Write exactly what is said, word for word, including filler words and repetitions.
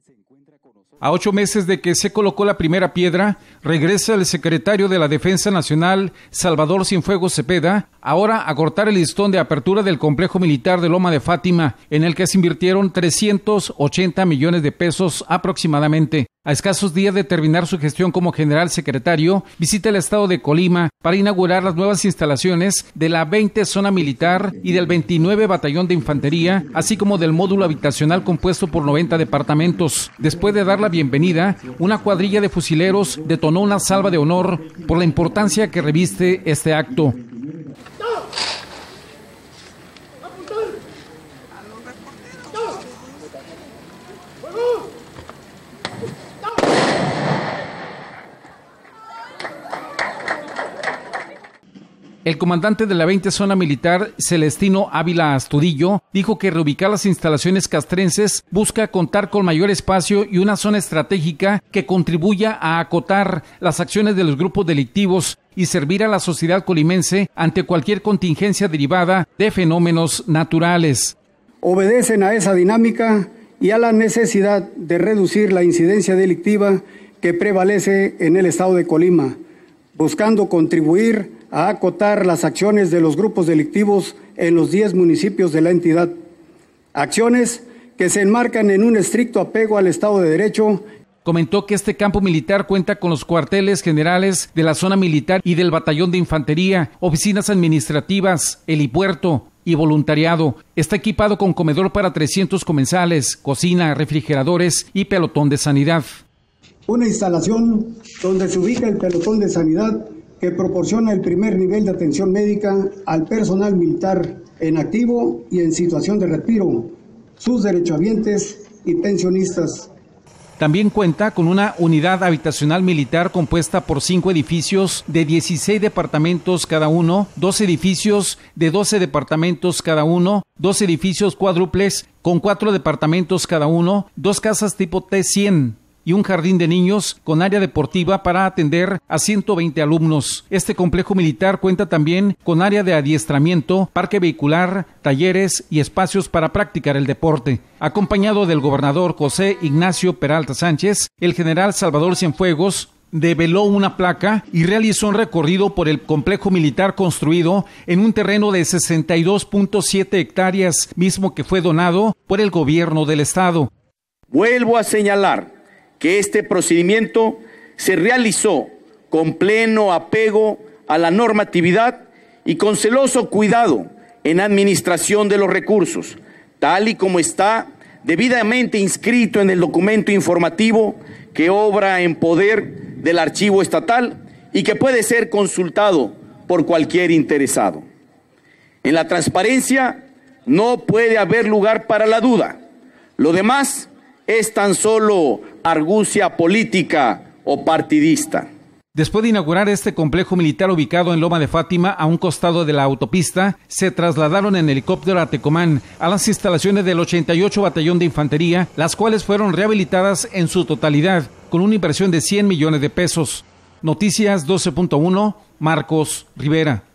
A ocho meses de que se colocó la primera piedra, regresa el secretario de la Defensa Nacional, Salvador Cienfuegos Cepeda, ahora a cortar el listón de apertura del complejo militar de Loma de Fátima, en el que se invirtieron trescientos ochenta millones de pesos aproximadamente. A escasos días de terminar su gestión como general secretario, visita el estado de Colima para inaugurar las nuevas instalaciones de la veinte Zona Militar y del veintinueve Batallón de Infantería, así como del módulo habitacional compuesto por noventa departamentos. Después de dar la bienvenida, una cuadrilla de fusileros detonó una salva de honor por la importancia que reviste este acto. El comandante de la veinte Zona Militar, Celestino Ávila Astudillo, dijo que reubicar las instalaciones castrenses busca contar con mayor espacio y una zona estratégica que contribuya a acotar las acciones de los grupos delictivos y servir a la sociedad colimense ante cualquier contingencia derivada de fenómenos naturales. Obedecen a esa dinámica y a la necesidad de reducir la incidencia delictiva que prevalece en el estado de Colima, buscando contribuir a acotar las acciones de los grupos delictivos en los diez municipios de la entidad. Acciones que se enmarcan en un estricto apego al Estado de Derecho. Comentó que este campo militar cuenta con los cuarteles generales de la Zona Militar y del Batallón de Infantería, oficinas administrativas, helipuerto y voluntariado. Está equipado con comedor para trescientos comensales, cocina, refrigeradores y pelotón de sanidad. Una instalación donde se ubica el pelotón de sanidad que proporciona el primer nivel de atención médica al personal militar en activo y en situación de retiro, sus derechohabientes y pensionistas. También cuenta con una unidad habitacional militar compuesta por cinco edificios de dieciséis departamentos cada uno, dos edificios de doce departamentos cada uno, dos edificios cuádruples con cuatro departamentos cada uno, dos casas tipo T cien y un jardín de niños con área deportiva para atender a ciento veinte alumnos. Este complejo militar cuenta también con área de adiestramiento, parque vehicular, talleres y espacios para practicar el deporte. Acompañado del gobernador José Ignacio Peralta Sánchez, el general Salvador Cienfuegos develó una placa y realizó un recorrido por el complejo militar construido en un terreno de sesenta y dos punto siete hectáreas, mismo que fue donado por el gobierno del estado. Vuelvo a señalar que este procedimiento se realizó con pleno apego a la normatividad y con celoso cuidado en administración de los recursos, tal y como está debidamente inscrito en el documento informativo que obra en poder del archivo estatal y que puede ser consultado por cualquier interesado. En la transparencia no puede haber lugar para la duda. Lo demás es tan solo argucia política o partidista. Después de inaugurar este complejo militar ubicado en Loma de Fátima, a un costado de la autopista, se trasladaron en helicóptero a Tecomán, a las instalaciones del ochenta y ocho Batallón de Infantería, las cuales fueron rehabilitadas en su totalidad, con una inversión de cien millones de pesos. Noticias doce punto uno, Marcos Rivera.